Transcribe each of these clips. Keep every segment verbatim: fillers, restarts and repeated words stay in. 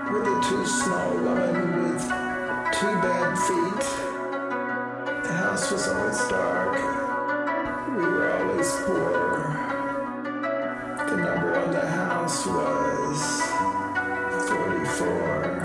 with a too small woman with two bad feet. The house was always dark. We were always poor. The number on the house was forty-four.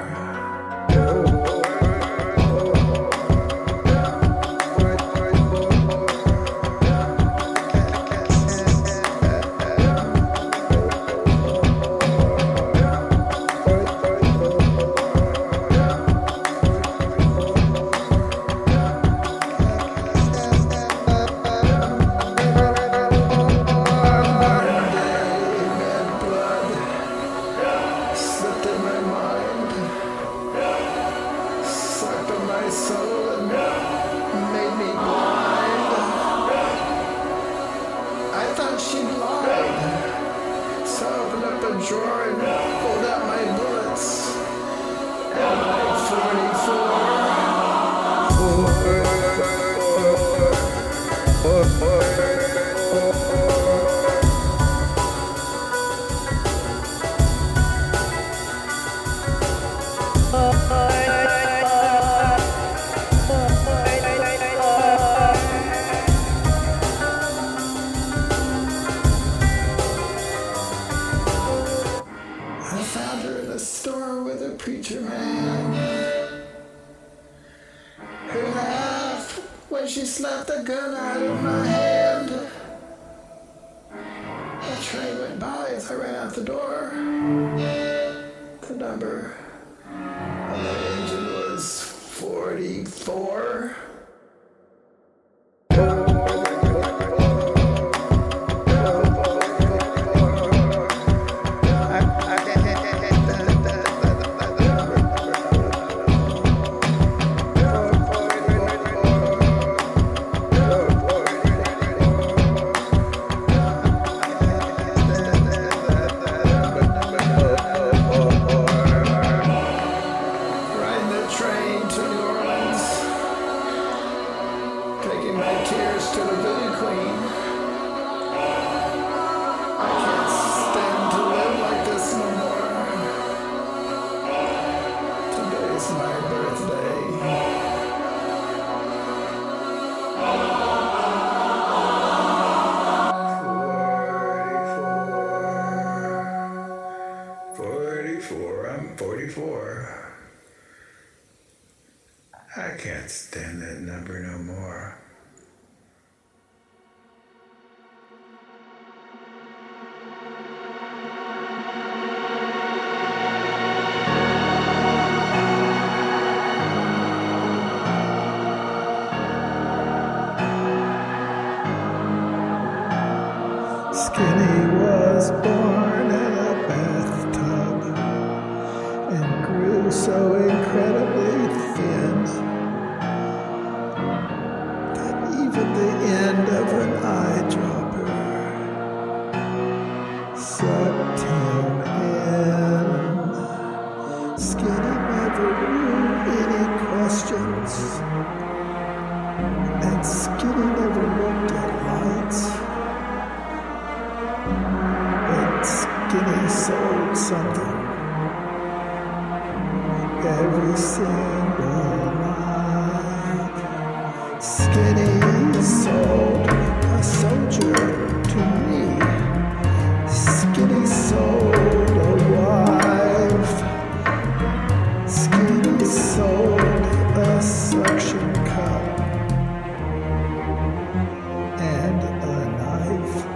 My soul and made me blind. I thought she lied, so I opened up a drawer and pulled out my bullets. And my forty-four. I found her in a store with a preacher man who laughed when she slapped the gun out of my hand. A train went by as I ran out the door. The number on the engine was forty-four. Taking my tears to the Billy Queen. I can't stand to live like this no more. Today's my birthday. Forty-four. I'm forty-four. I can't stand that number no more. Skinny was born in a bathtub and grew so incredibly thin that even the end of an eyedropper sucked him in. Skinny never knew any questions, and Skinny never looked at lights. Skinny sold something every single night. Skinny sold a soldier to me. Skinny sold a wife. Skinny sold a suction cup and a knife.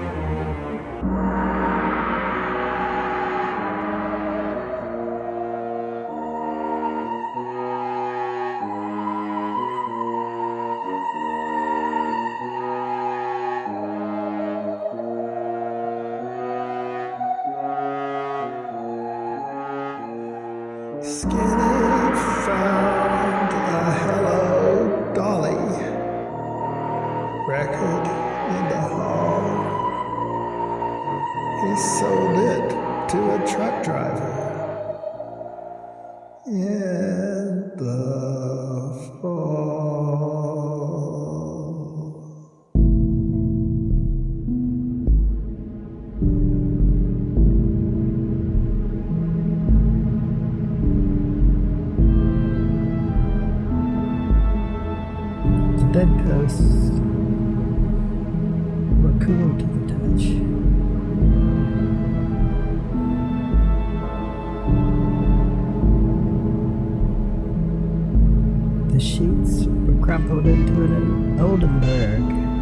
Skinny found a Hello Dolly record in the hall. He sold it to a truck driver in the fall. close, but cool to the touch. The sheets were crumpled into an Oldenburg.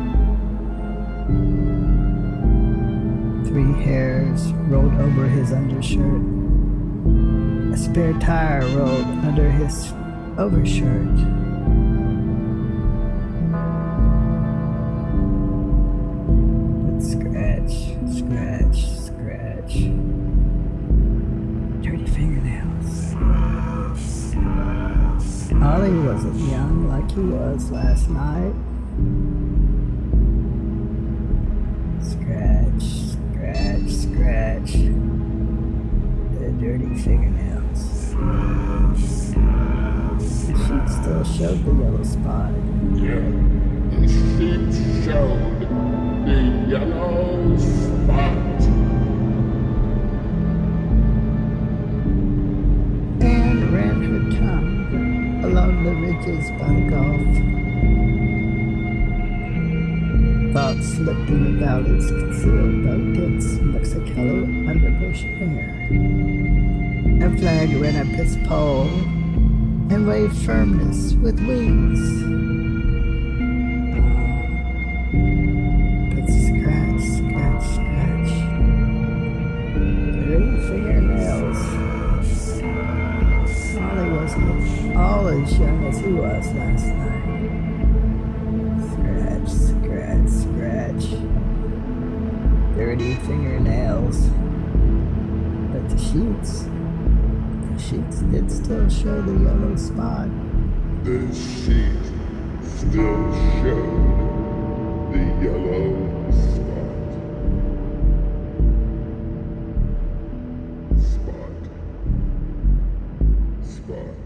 Three hairs rolled over his undershirt. A spare tire rolled under his overshirt. But scratch, scratch, scratch. Dirty fingernails. Ollie wasn't young like he was last night. Scratch, scratch, scratch. The dirty fingernails. The sheet still showed the yellow spot. Yeah, the sheet showed the yellow spot. Anne ran her tongue along the ridges by the Gulf. Thoughts slipped in the valleys concealed by dense Mexicali underbush hair. A flag ran up its pole and waved firmness with wings. But scratch, scratch, scratch. Dirty fingernails. Ollie wasn't all as young as he was last night. Scratch, scratch, scratch. Dirty fingernails. But the sheets, the sheets did still show the yellow spot. The sheet still showed the yellow spot. Spot. Spot.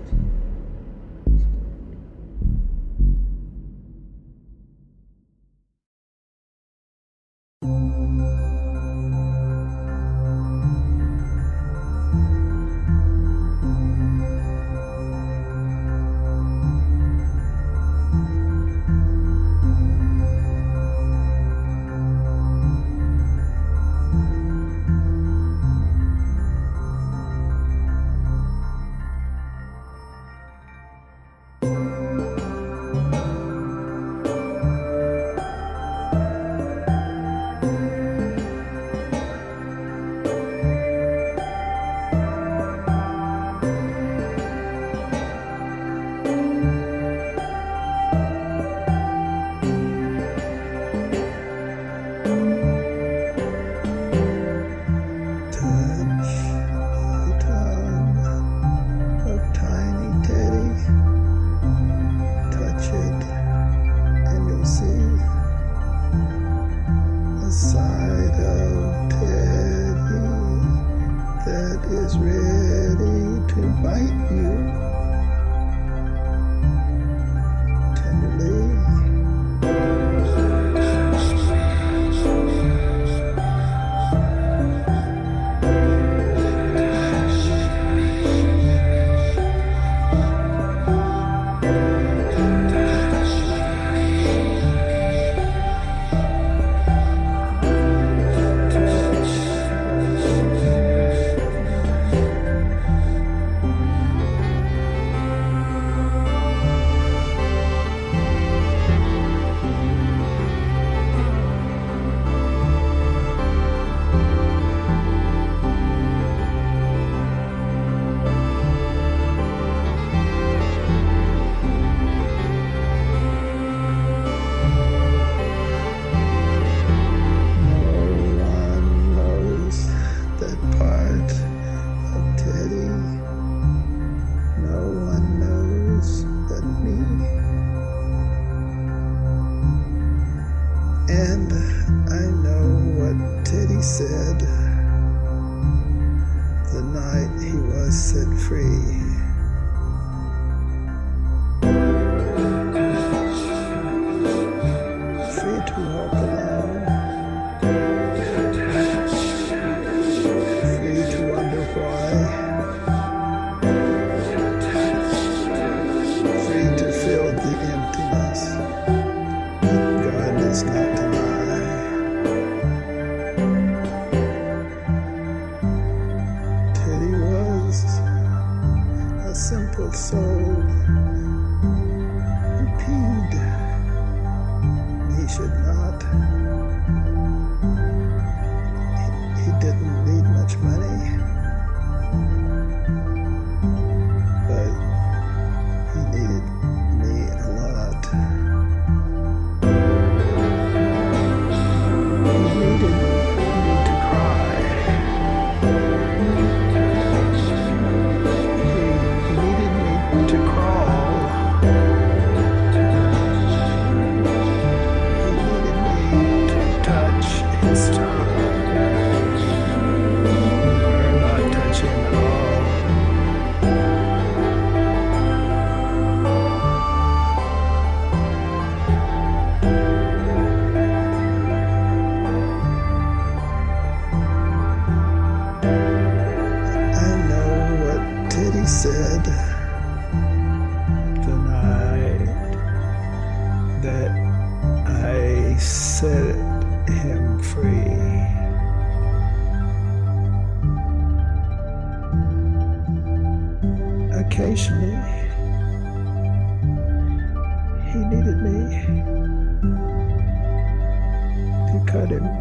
beautiful soul. He peed. He should not. He, he didn't need much money, but he needed me a lot. He needed me to cry. He needed me to crawl. He needed me to touch his tongue. Or not touch him at all. I know what Teddy said the night that I set him free. Occasionally, he needed me to cut him.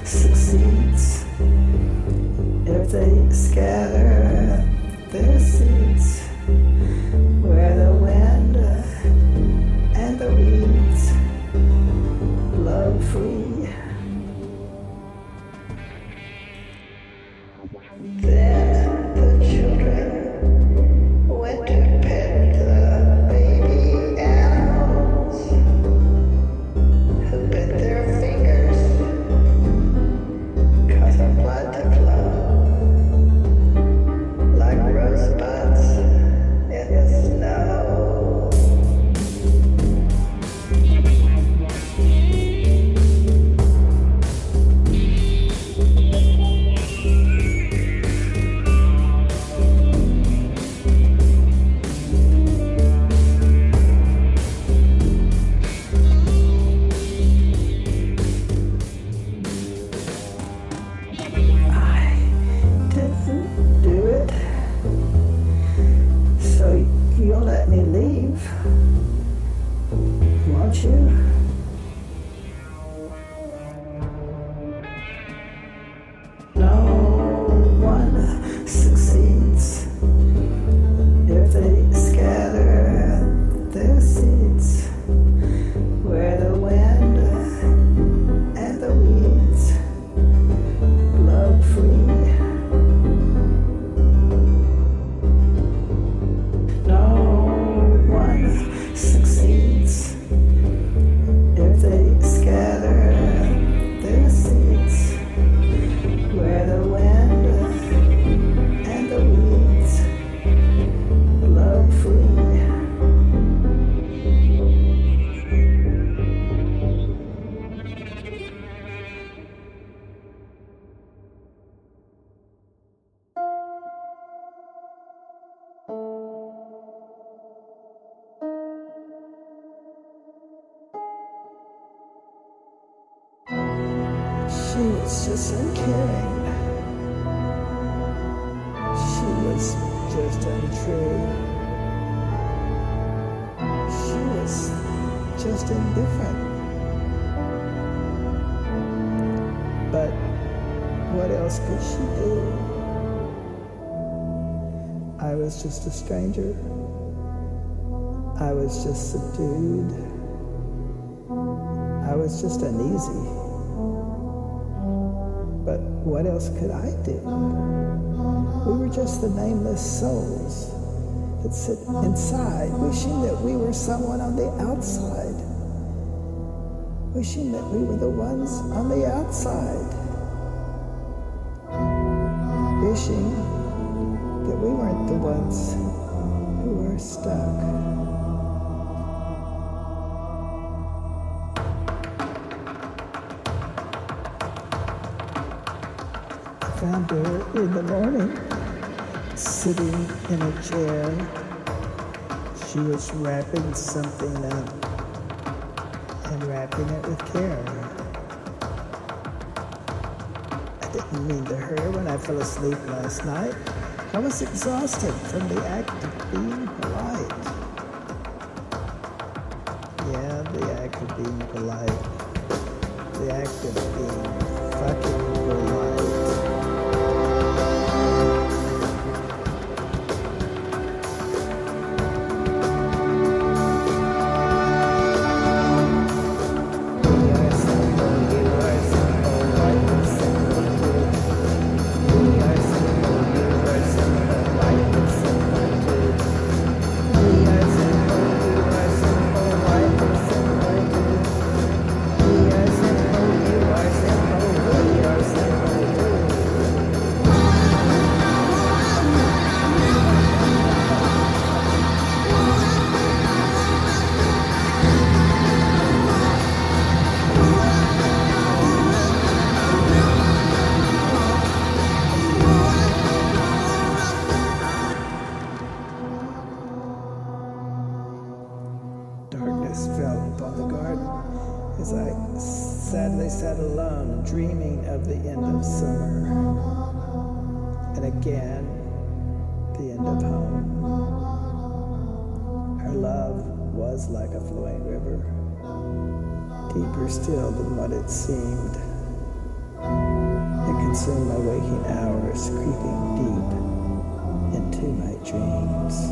succeeds if they scatter their seeds where the wind and the weeds blow free. Then the children went to pet the baby animals who bit their fingers, cause our blood to flow like rosebuds in the snow. You'll let me leave, won't you? No one succeeds if they scatter their seeds where the wind and the weeds blow free. Succeeds if they scatter their seeds where the wind and the weeds blow free. She was just uncaring. She was just untrue. She was just indifferent. But what else could she do? I was just a stranger. I was just subdued. I was just uneasy. But what else could I do? We were just the nameless souls that sit inside, wishing that we were someone on the outside, wishing that we were the ones on the outside, wishing that we weren't the ones who were stuck. Found her in the morning, sitting in a chair. She was wrapping something up and wrapping it with care. I didn't mean to her when I fell asleep last night. I was exhausted from the act of being polite. Yeah, the act of being polite. The act of being fucking polite. Fell upon the garden as I sadly sat alone, dreaming of the end of summer, and again, the end of home. Our love was like a flowing river, deeper still than what it seemed. consume my waking hours, creeping deep into my dreams.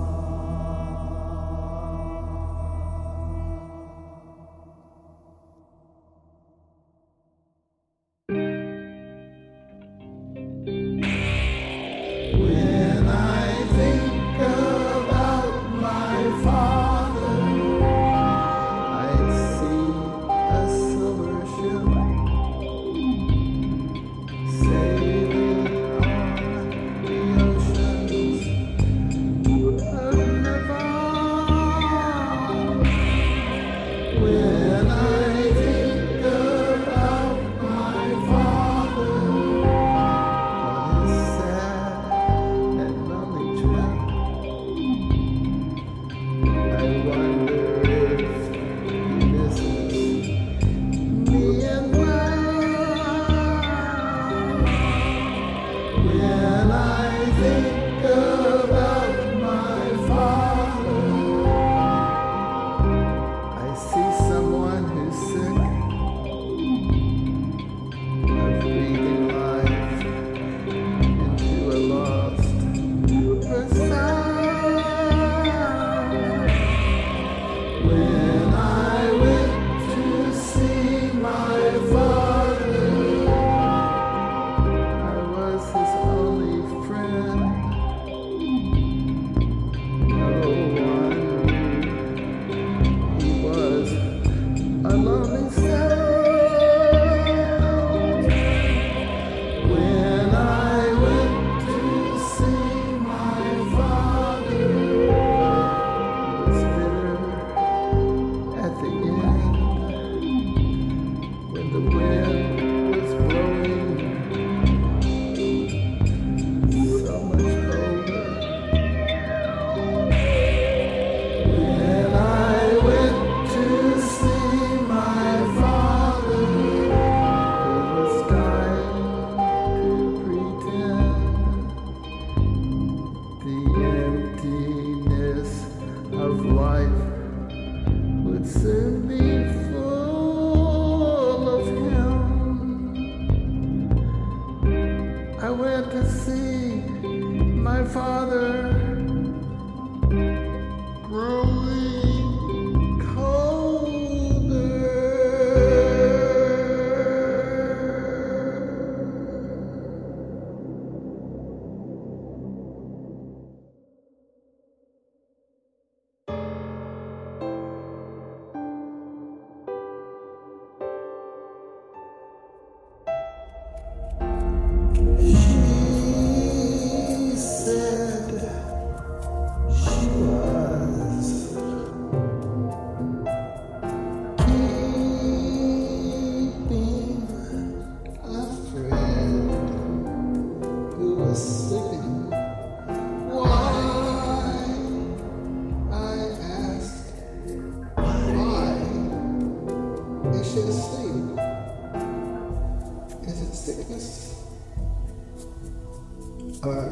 Or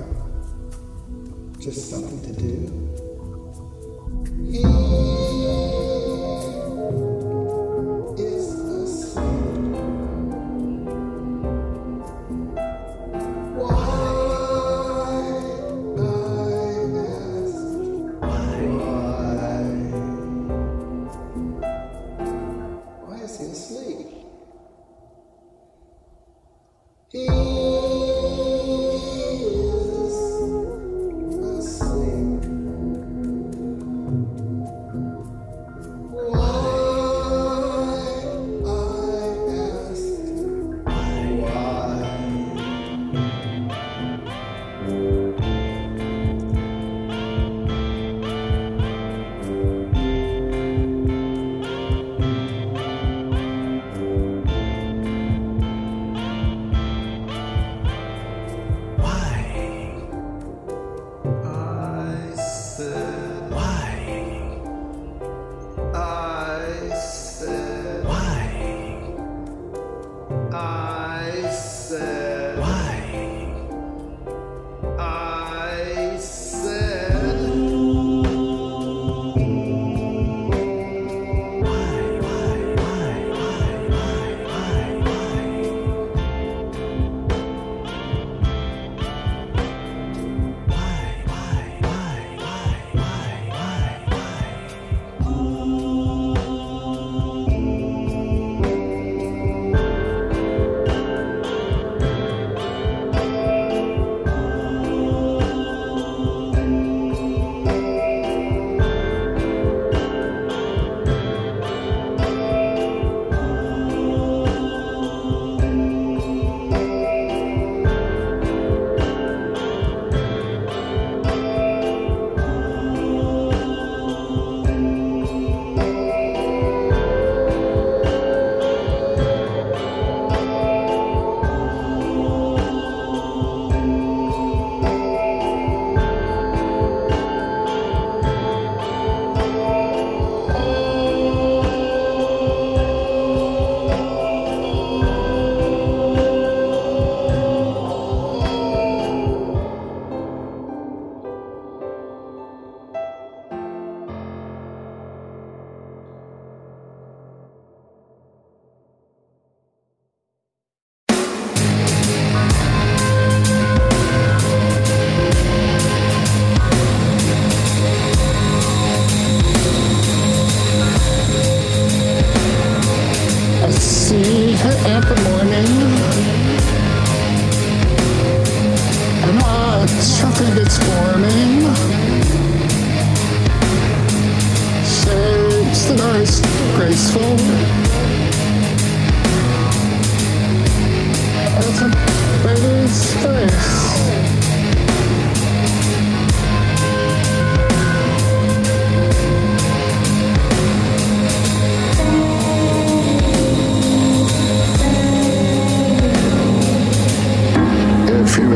just something to do. He is asleep. Why, I ask, why? Why is he asleep? He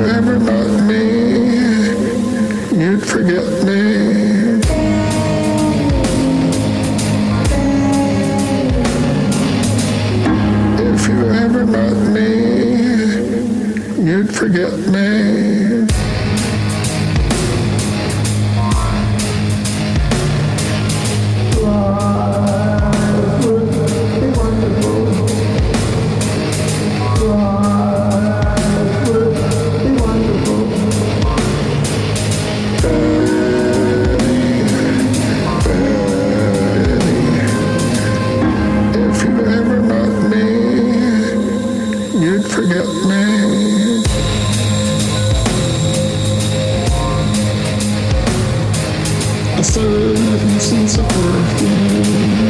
ever met me, you'd forget me. If you ever met me, you'd forget me. Life would be wonderful. Life would be wonderful. Betty, Betty, if you ever met me, you'd forget me. A certain sense of perfume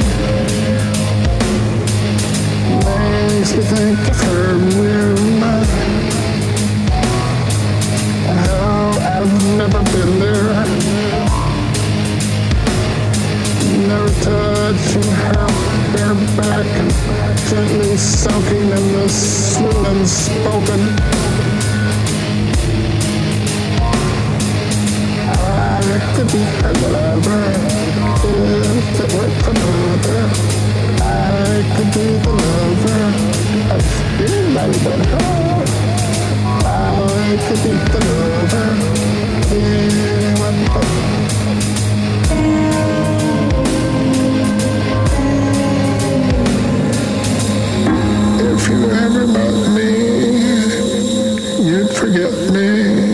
makes me think of her room. Oh, I've never been there. Never touching her bare back and gently soaking in the sweet unspoken. I could be her lover if it weren't for mother. I could be the lover of anybody but her. I could be the lover of anyone but her. If you ever met me, you'd forget me.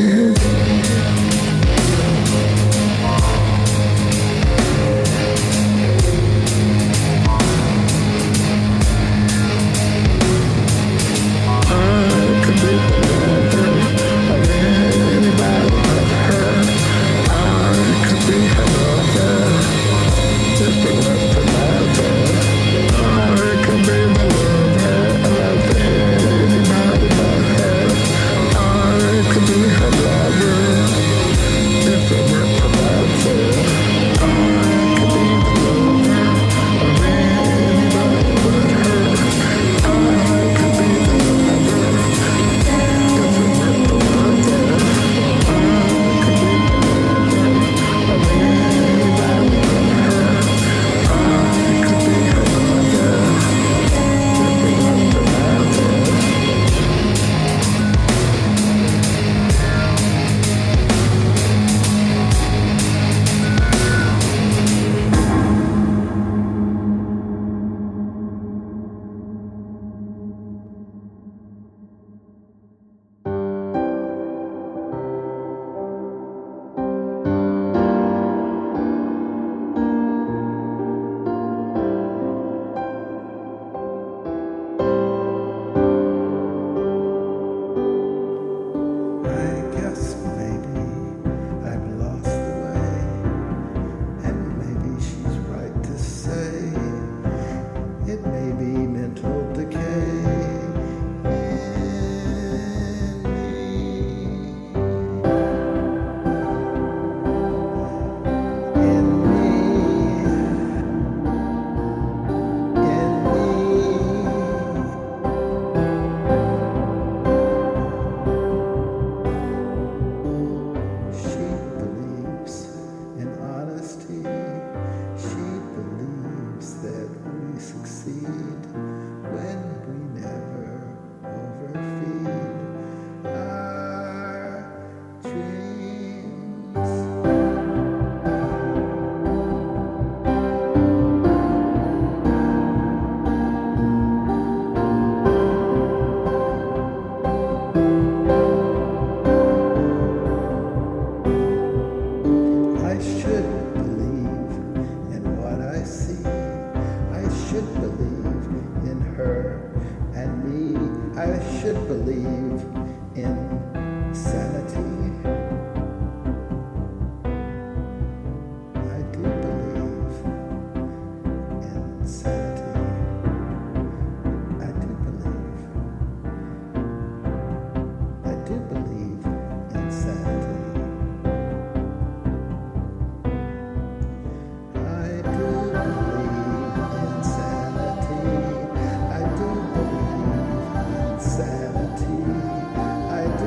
I do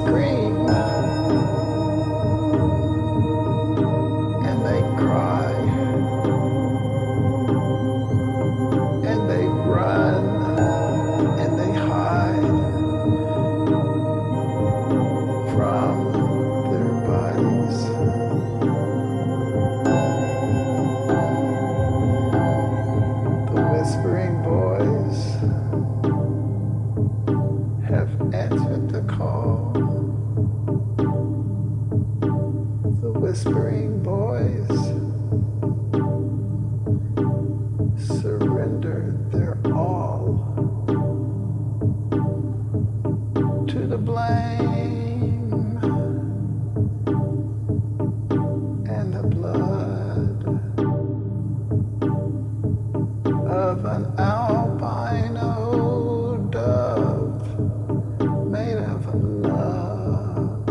scream and they cry and they run and they hide from their bodies. The Whispering Boys have answered the call. The Whispering Boys surrender their all to the blame and the blood of an albino dove made of love.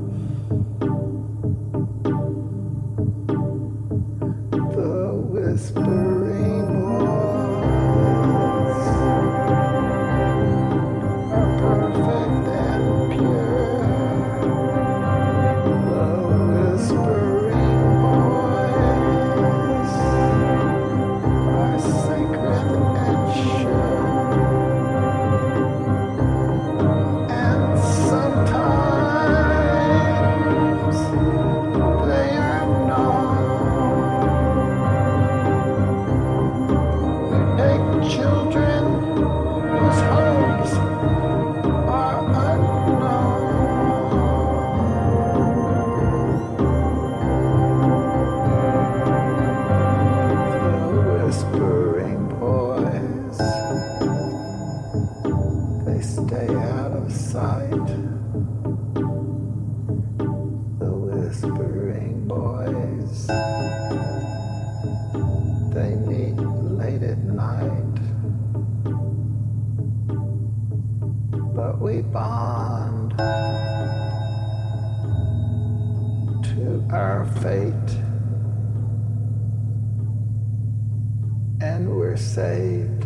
The Whispering Boys are perfect and pure. The Whispering Boys are sacred and sure. And sometimes they are not. We take children whose homes are unknown. The Whispering Boys, they stay out of sight. The Whispering Boys, they meet late at night. But we bond to our fate, and we're saved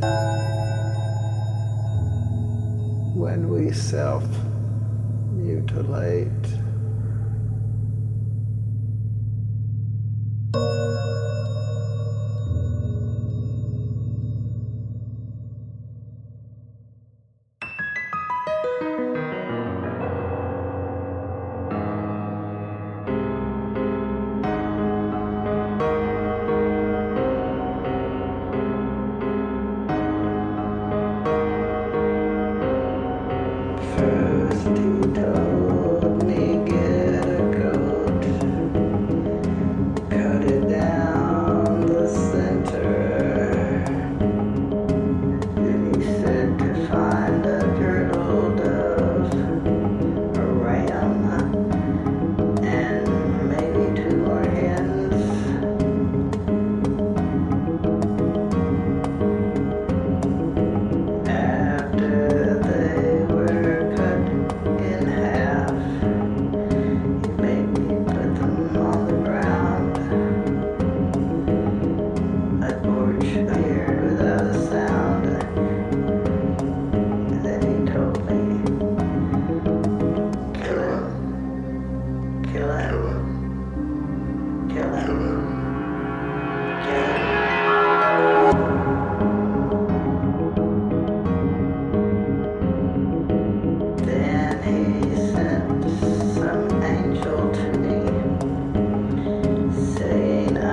when we self-mutilate. First he told me get a coat, cut it down the center. Then he said to find a turtle dove, a ram, and maybe two more hens. After they were cut in half, he made me put them on the ground. A torch appeared without a sound. And then he told me, kill him, kill him, kill him, kill him. Then he sent some angel to me, saying I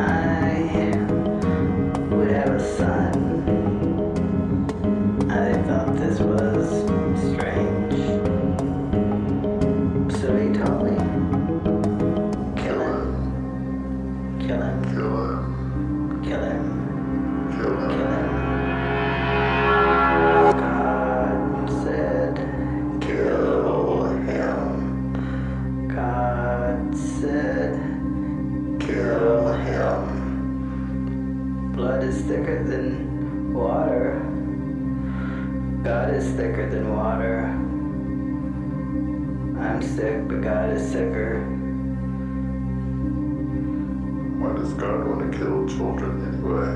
would have a son. I thought this was strange, so he told me, kill him, kill him, kill him, kill him, kill him, kill him. God said, kill him. God said, kill him. Blood is thicker than water. God is thicker than water. I'm sick, but God is sicker. Why does God want to kill children anyway?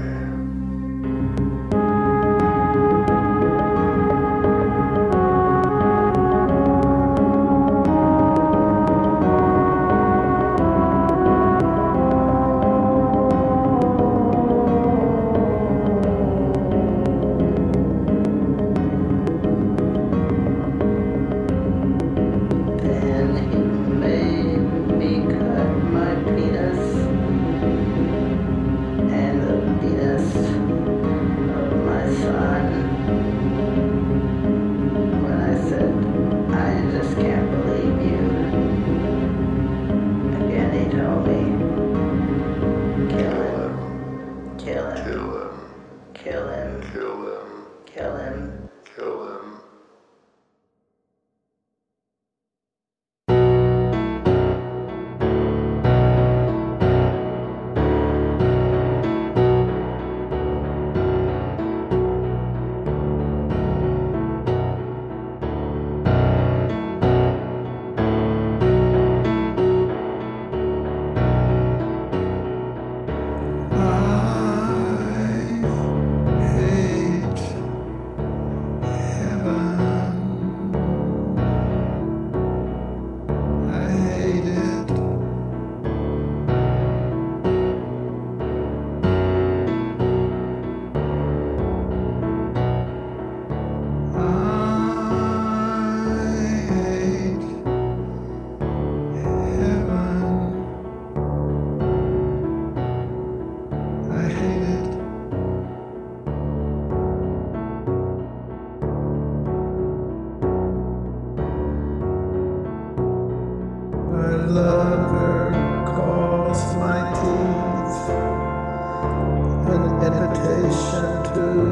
lover calls my teeth an invitation to